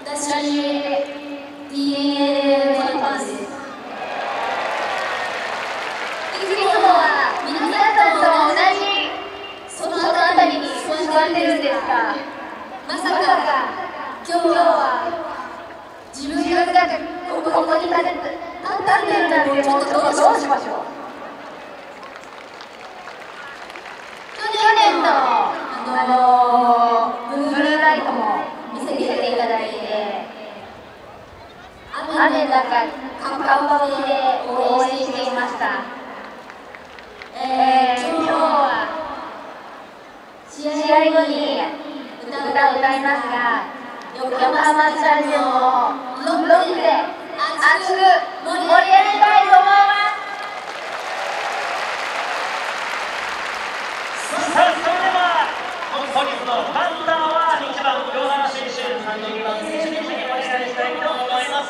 私は DNA ファンです。いつもは皆さんと同じその辺りに座ってるんですが、まさか今日は自分がここに立ってるなんて、ちょっとどうしましょう。去年のブルーライトも見せていただいて、雨の中看板で応援していました。今日は試合後に歌を歌いますが、横浜スタジオをロックで熱く盛り上げたいと思います。 さあ、それでは本日のバッターは1番京原選手、32番選手にお願いしたいと思います。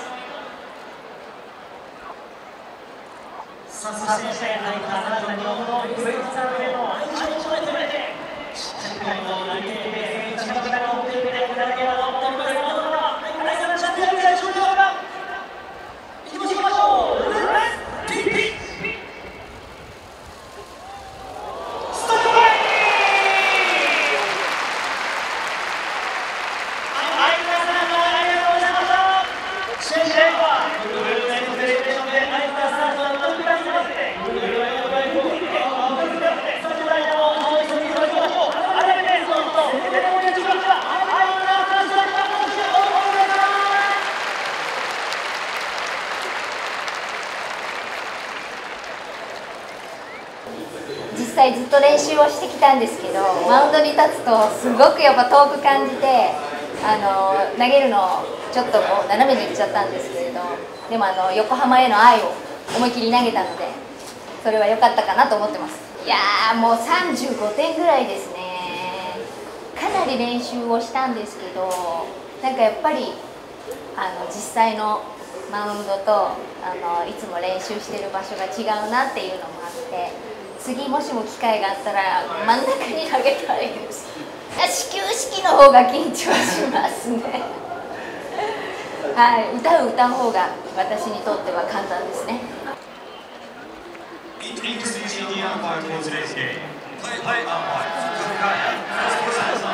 さあ、そしてあなたの日本のクレイジーサーブへの愛情を込めてしっかりと投げて力を持っていっていただければと思っております。大さんのチャンピオンで勝利をいきましょう。 実際ずっと練習をしてきたんですけど、マウンドに立つとすごくやっぱ遠く感じて、投げるのをちょっとこう斜めにいっちゃったんですけれど、でも横浜への愛を思い切り投げたので、それは良かったかなと思ってます。いやー、もう35点ぐらいですね。かなり練習をしたんですけど、なんかやっぱり実際のマウンドといつも練習してる場所が違うなっていうのもあって、次もしも機会があったら真ん中に投げたいです。始球式の方が緊張しますねはい、歌う方が私にとっては簡単ですね。 Introducing the umpire for today's game. Play umpire, Kukaya, first person